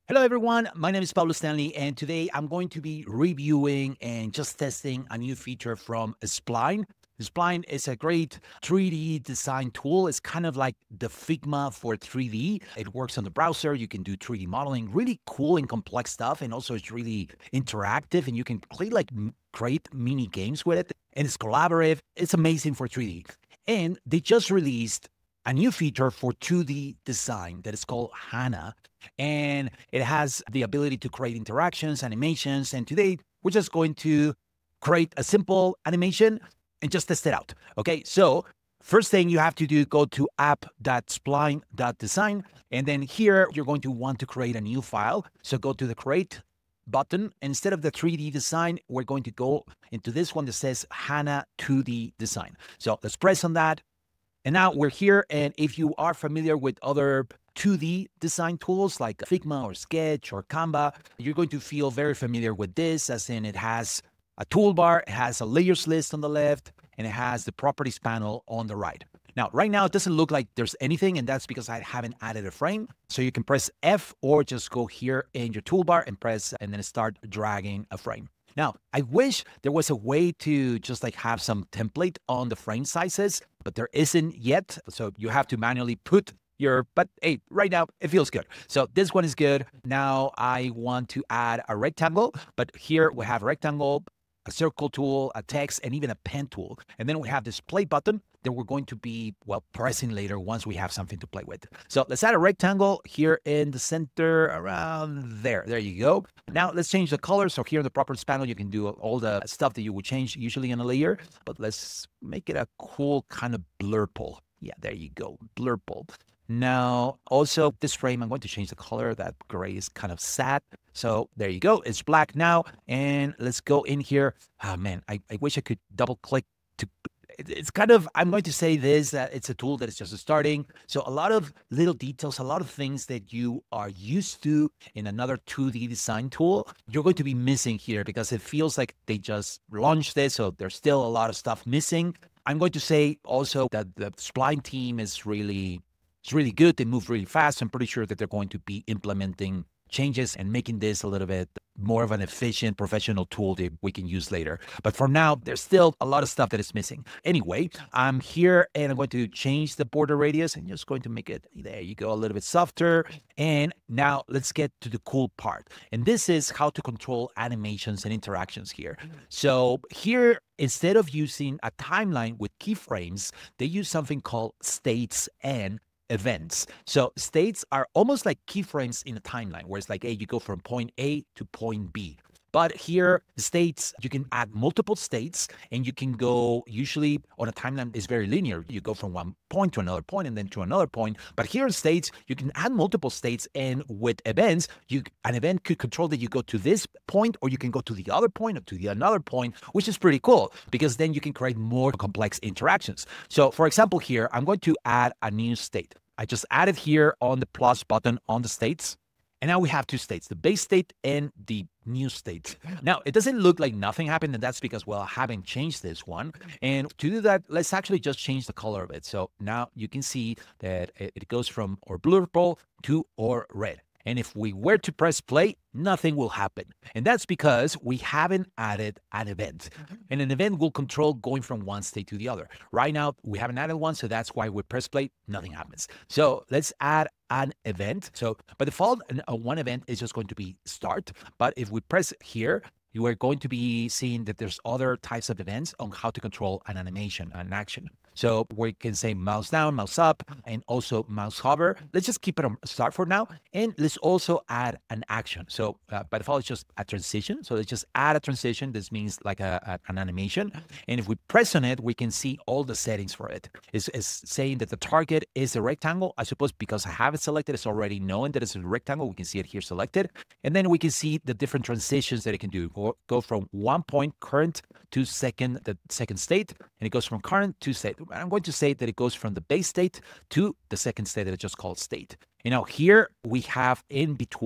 Hello, everyone. My name is Pablo Stanley, and today I'm going to be reviewing and just testing a new feature from Spline. Spline is a great 3D design tool. It's kind of like the Figma for 3D. It works on the browser. You can do 3D modeling, really cool and complex stuff. And also, it's really interactive, and you can play like create mini games with it. And it's collaborative. It's amazing for 3D. And they just released a new feature for 2D design that is called Hana. And it has the ability to create interactions, animations. And today we're just going to create a simple animation and just test it out. Okay, so first thing you have to do, go to app.spline.design. And then here you're going to want to create a new file. So go to the create button. Instead of the 3D design, we're going to go into this one that says Hana 2D design. So let's press on that. And now we're here. And if you are familiar with other 2D design tools like Figma or Sketch or Canva, you're going to feel very familiar with this, as in it has a toolbar, it has a layers list on the left, and it has the properties panel on the right. Now, right now, it doesn't look like there's anything, and that's because I haven't added a frame. So you can press F or just go here in your toolbar and press, and then start dragging a frame. Now, I wish there was a way to just like have some template on the frame sizes, but there isn't yet. So you have to manually put but hey, right now it feels good. So this one is good. Now I want to add a rectangle, but here we have a rectangle, a circle tool, a text, and even a pen tool. And then we have this play button that we're going to be, pressing later once we have something to play with. So let's add a rectangle here in the center around there. There you go. Now let's change the color. So here in the properties panel, you can do all the stuff that you would change usually in a layer, but let's make it a cool kind of blurple. Yeah, there you go, blurple. Now, also this frame, I'm going to change the color. That gray is kind of sad. So there you go. It's black now. And let's go in here. Oh, man, I wish I could double click to. It's kind of, I'm going to say this, that it's a tool that is just starting. So a lot of little details, a lot of things that you are used to in another 2D design tool, you're going to be missing here because it feels like they just launched this. So there's still a lot of stuff missing. I'm going to say also that the Spline team is really good. They move really fast. I'm pretty sure that they're going to be implementing changes and making this a little bit more of an efficient professional tool that we can use later. But for now, there's still a lot of stuff that is missing. Anyway, I'm here and I'm going to change the border radius and just going to make it, there you go, a little bit softer. And now let's get to the cool part. And this is how to control animations and interactions here. So here, instead of using a timeline with keyframes, they use something called states and events. So states are almost like keyframes in a timeline, where it's like, hey, you go from point A to point B. But here, states, you can add multiple states, and you can go, usually on a timeline is very linear. You go from one point to another point and then to another point. But here in states, you can add multiple states, and with events, an event could control that you go to this point, or you can go to the other point or to the another point, which is pretty cool because then you can create more complex interactions. So for example, here, I'm going to add a new state. I just added here on the plus button on the states. And now we have two states, the base state and the new state. Now, it doesn't look like nothing happened, and that's because, I haven't changed this one. And to do that, let's actually just change the color of it. So now you can see that it goes from or blurple to or red. And if we were to press play, nothing will happen. And that's because we haven't added an event. And an event will control going from one state to the other. Right now, we haven't added one, so that's why we press play, nothing happens. So let's add an event. So by default, one event is just going to be start. But if we press here, you are going to be seeing that there's other types of events on how to control an animation, an action. So we can say mouse down, mouse up, and also mouse hover. Let's just keep it on start for now. And let's also add an action. So by default, it's just a transition. So let's just add a transition. This means like an animation. And if we press on it, we can see all the settings for it. It's saying that the target is a rectangle. I suppose because I have it selected, it's already knowing that it's a rectangle. We can see it here selected. And then we can see the different transitions that it can do. Go from one point current to the second state, and it goes from current to state. I'm going to say that it goes from the base state to the second state that I just called state. And now here we have in between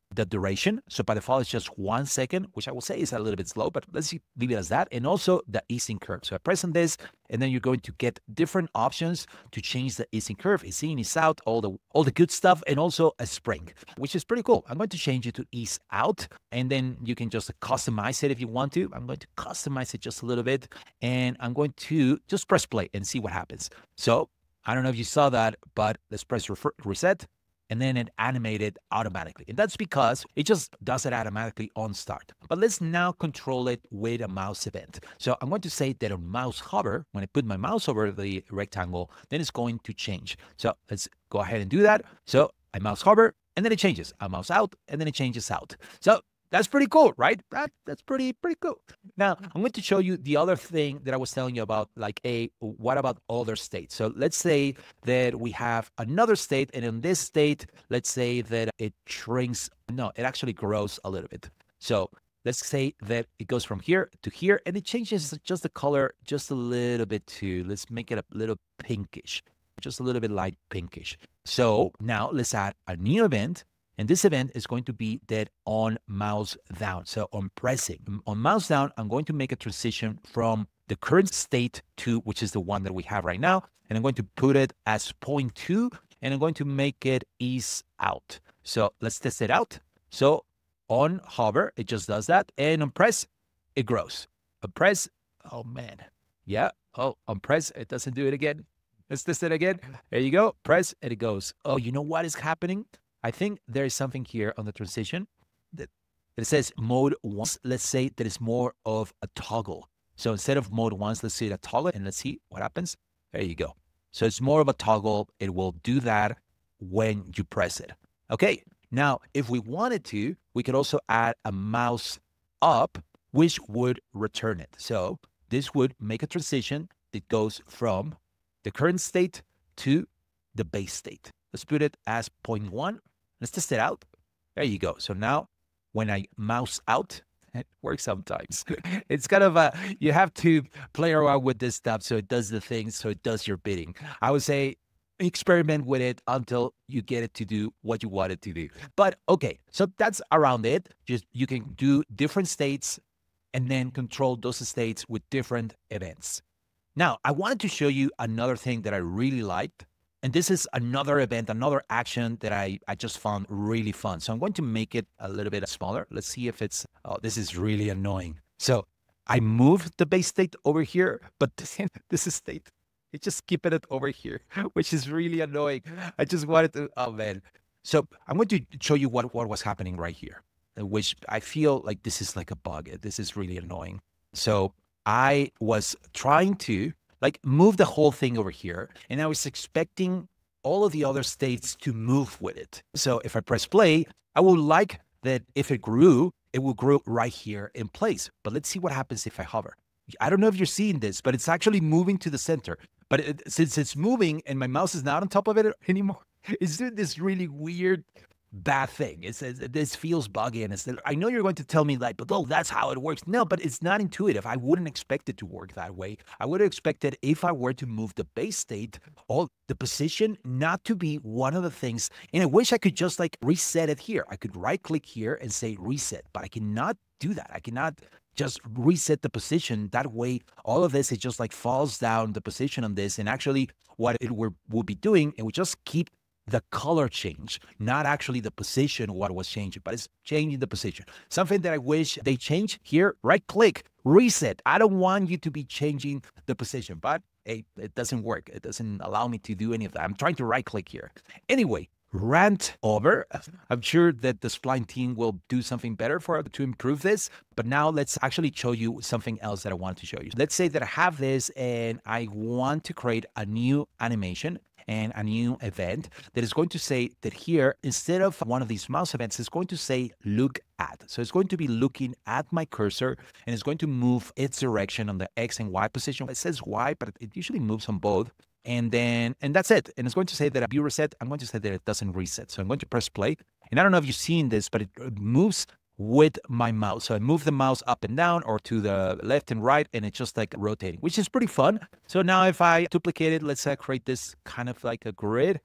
the duration. So by default, it's just 1 second, which I will say is a little bit slow, but let's leave it as that. And also the easing curve. So I press on this, and then you're going to get different options to change the easing curve. Ease in, ease out, all the good stuff, and also a spring, which is pretty cool. I'm going to change it to ease out, and then you can just customize it if you want to. I'm going to customize it just a little bit, and I'm going to just press play and see what happens. So I don't know if you saw that, but let's press reset. And then it animated automatically. And that's because it just does it automatically on start. But let's now control it with a mouse event. So I'm going to say that on mouse hover, when I put my mouse over the rectangle, then it's going to change. So let's go ahead and do that. So I mouse hover, and then it changes. I mouse out, and then it changes out. So that's pretty cool, right? That's pretty cool. Now, I'm going to show you the other thing that I was telling you about, like, what about other states? So let's say that we have another state, and in this state, let's say that it shrinks. No, it actually grows a little bit. So let's say that it goes from here to here, and it changes just the color just a little bit too. Let's make it a little pinkish, just a little bit light pinkish. So now let's add a new event. And this event is going to be that on mouse down. So on pressing, on mouse down, I'm going to make a transition from the current state to, which is the one that we have right now. And I'm going to put it as 0.2, and I'm going to make it ease out. So let's test it out. So on hover, it just does that. And on press, it grows. On press, oh man. Yeah. Oh, on press, it doesn't do it again. Let's test it again. There you go. Press, and it goes. Oh, you know what is happening? I think there is something here on the transition that it says mode 1. Let's say that it's more of a toggle. So instead of mode 1, let's say a toggle, and let's see what happens. There you go. So it's more of a toggle. It will do that when you press it. Okay. Now, if we wanted to, we could also add a mouse up, which would return it. So this would make a transition that goes from the current state to the base state. Let's put it as 0.1. Let's test it out. There you go. So now when I mouse out, it works sometimes. It's kind of you have to play around with this stuff so it does the things, so it does your bidding. I would say experiment with it until you get it to do what you want it to do. But okay, so that's around it. Just you can do different states and then control those states with different events. Now, I wanted to show you another thing that I really liked. And this is another event, another action that I just found really fun. So I'm going to make it a little bit smaller. Let's see if it's, oh, this is really annoying. So I moved the base state over here, but this is state. It's just keeping it over here, which is really annoying. I just wanted to, oh man. So I'm going to show you what was happening right here, which I feel like this is like a bug. This is really annoying. So I was trying to move the whole thing over here, and I was expecting all of the other states to move with it. So if I press play, I would like that if it grew, it will grow right here in place. But let's see what happens if I hover. I don't know if you're seeing this, but it's actually moving to the center. But since it's moving and my mouse is not on top of it anymore, it's doing this really weird bad thing. This feels buggy, and I know you're going to tell me but oh, that's how it works. No, but it's not intuitive. I wouldn't expect it to work that way. I would have expected if I were to move the base state, the position not to be one of the things. And I wish I could just reset it here. I could right click here and say reset, but I cannot do that. I cannot just reset the position. That way, all of this, it just falls down the position on this. And actually what it will be doing, it would just keep the color change, not actually the position, what was changing, but it's changing the position. Something that I wish they change here, right click, reset. I don't want you to be changing the position, but hey, it doesn't work. It doesn't allow me to do any of that. I'm trying to right click here. Anyway, rant over. I'm sure that the Spline team will do something better to improve this, but now let's actually show you something else that I want to show you. Let's say that I have this and I want to create a new animation and a new event that is going to say that here, instead of one of these mouse events, it's going to say look at. So it's going to be looking at my cursor, and it's going to move its direction on the X and Y position. It says Y, but it usually moves on both. And that's it. And it's going to say that view reset. I'm going to say that it doesn't reset. So I'm going to press play. And I don't know if you've seen this, but it moves with my mouse. So I move the mouse up and down or to the left and right, and it's just rotating, which is pretty fun. So now if I duplicate it, let's create this kind of a grid.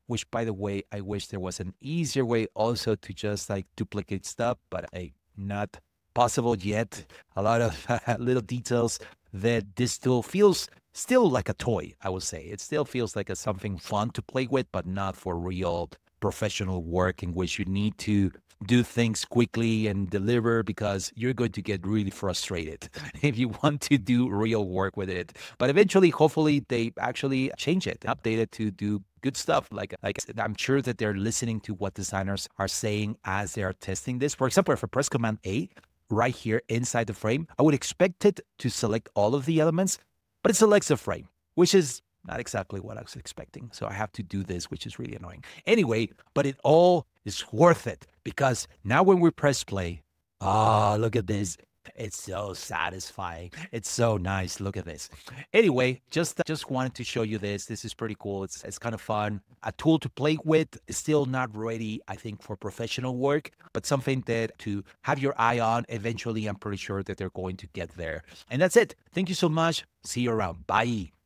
which by the way, I wish there was an easier way also to just like duplicate stuff, but not possible yet. A lot of little details that this tool feels still like a toy, I would say. It still feels like a something fun to play with, but not for real professional work in which you need to do things quickly and deliver, because you're going to get really frustrated if you want to do real work with it. But eventually, hopefully, they actually change it, update it to do good stuff. Like I said, I'm sure that they're listening to what designers are saying as they are testing this. For example, if I press Command A right here inside the frame, I would expect it to select all of the elements, but it selects the frame, which is not exactly what I was expecting. So I have to do this, which is really annoying. Anyway, but it all is worth it, because now when we press play, look at this. It's so satisfying. It's so nice. Look at this. Anyway, just wanted to show you this. This is pretty cool. It's kind of fun. A tool to play with. Still not ready, I think, for professional work, but something that to have your eye on. Eventually, I'm pretty sure that they're going to get there. And that's it. Thank you so much. See you around. Bye.